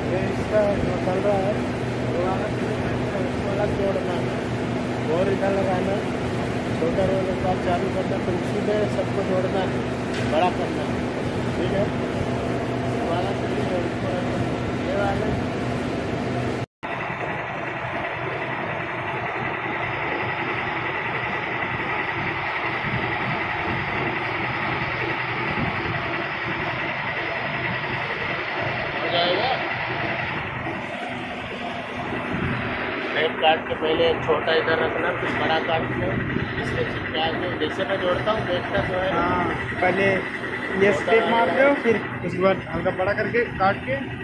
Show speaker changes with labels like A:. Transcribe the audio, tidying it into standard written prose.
A: ये इसका जो चल रहा है वो वाला जोड़ना और इधर लगाना, छोटा रोल एक बार चालू करना, फिर उसी में सबको जोड़ना है, बड़ा करना है। ठीक है, वाला ये वाला हो जाएगा। टेप काट के पहले छोटा इधर रखना, फिर बड़ा काट के इसमें चिपका के, जैसे मैं जोड़ता हूँ देखता जो है।
B: हाँ, पहले ये स्टेप मारते हो, फिर उसके बाद हल्का बड़ा करके काट के